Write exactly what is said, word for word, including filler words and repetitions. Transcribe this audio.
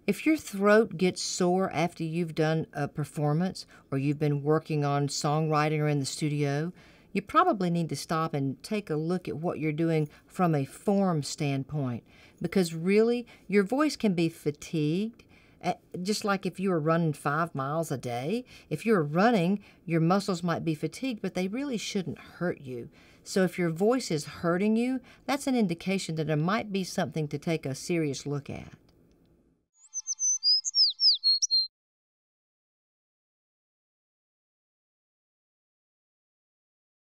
If your throat gets sore after you've done a performance or you've been working on songwriting or in the studio, you probably need to stop and take a look at what you're doing from a form standpoint, because really your voice can be fatigued. Just like if you were running five miles a day, if you're running, your muscles might be fatigued, but they really shouldn't hurt you. So if your voice is hurting you, that's an indication that it might be something to take a serious look at.